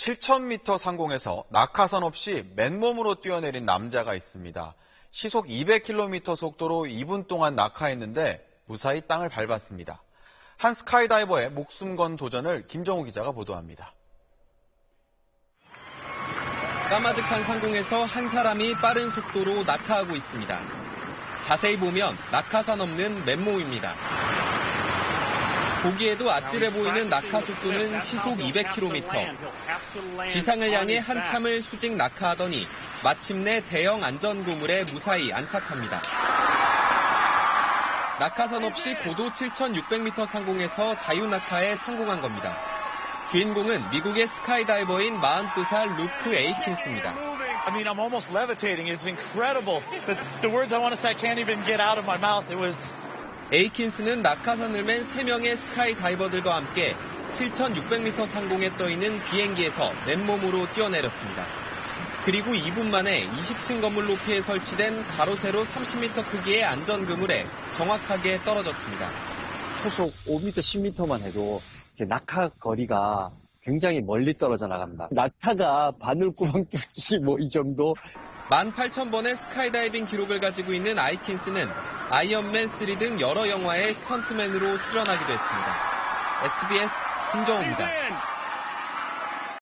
7,000m 상공에서 낙하산 없이 맨몸으로 뛰어내린 남자가 있습니다. 시속 200km 속도로 2분 동안 낙하했는데 무사히 땅을 밟았습니다. 한 스카이다이버의 목숨 건 도전을 김정우 기자가 보도합니다. 까마득한 상공에서 한 사람이 빠른 속도로 낙하하고 있습니다. 자세히 보면 낙하산 없는 맨몸입니다. 보기에도 아찔해 보이는 낙하 속도는 시속 200km. 지상을 향해 한참을 수직 낙하하더니 마침내 대형 안전고물에 무사히 안착합니다. 낙하산 없이 고도 7,600m 상공에서 자유낙하에 성공한 겁니다. 주인공은 미국의 스카이다이버인 42살 루크 에이킨스입니다. I mean, I'm almost levitating. It's incredible. The words I want to say can't even get out of my mouth. It was... 에이킨스는 낙하산을 맨 3명의 스카이다이버들과 함께 7,600m 상공에 떠있는 비행기에서 맨몸으로 뛰어내렸습니다. 그리고 2분 만에 20층 건물 높이에 설치된 가로 세로 30m 크기의 안전그물에 정확하게 떨어졌습니다. 초속 5m, 10m만 해도 낙하 거리가 굉장히 멀리 떨어져 나갑니다. 낙하가 바늘구멍 뚫기 이 정도. 18,000번의 스카이다이빙 기록을 가지고 있는 아이킨스는 아이언맨 3 등 여러 영화의 스턴트맨으로 출연하기도 했습니다. SBS 김정우입니다.